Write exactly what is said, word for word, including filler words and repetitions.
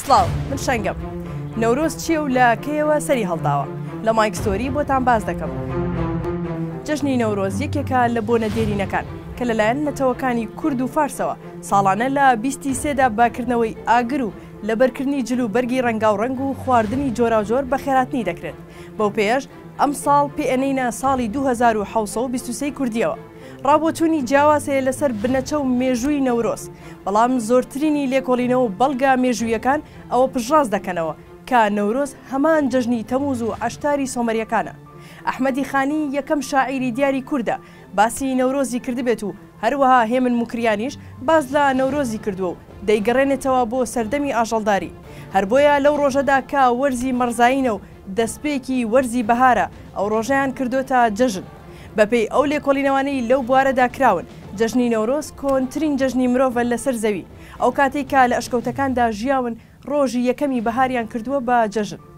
سڵاو من شەنگەم نەورۆز چییە و لە کەیەوە سەری هەڵداوە لە مایک ستۆری بۆتان باز دەکەم. جەژنی نەورۆز یەکێکە لە بۆنە دێرینەکان کە لەلایەن نەتەوەکانی کورد و فارسەوە ساڵانە لە بیستی سێدا باکردنەوەی ئاگر و لەبەرکردنی جل و بەرگی ڕەنگاو ڕەنگ و خواردنی جۆراوجۆر بە خێراتنی دەکرێت. بەو پێش ئەم ساڵ پێئەنەینە ساڵی دوو هەزار و حەوت سەد و بیست و سێ کوردیەوە. ڕابۆچوونی جیاوازەیە لەسەر بنەچە و مێژووی نەورۆز، بەڵام زۆرترینی لێکۆڵینەوە و بەڵگا مێژوویەکان ئەوە پژڕاز دەکەنەوە کە نەورۆز هەمان جەژنی تەمووز و عەشتاری سۆمەریەکانە. ئەحمەدی خانی یەکەم شاعیری دیاری کووردە باسی نەورۆزی کردبێت و هەروەها هێمن موکریانیش باز لە نەورۆزی کردووە و دەیگەڕێنێتەوە بۆ سەردەمی ئاژەڵداری. هەر بۆیە لەو ڕۆژەدا کە وەرزی مەرزایینە و دەستپێکی وەرزی بەهارە ئەو ڕۆژەیان کردوتە جەژن. بەپێی ئەو لێکۆڵینەوانەی لەو بوارەدا کراون جەژنی نەورۆز کۆنترین جەژنی مرۆڤە لەسەر زەوی. ئەو کاتێک کە لە ئەشکەوتەکاندا ژیاون ڕۆژی یەکەمی بەهاریان کردووە بە جەژن.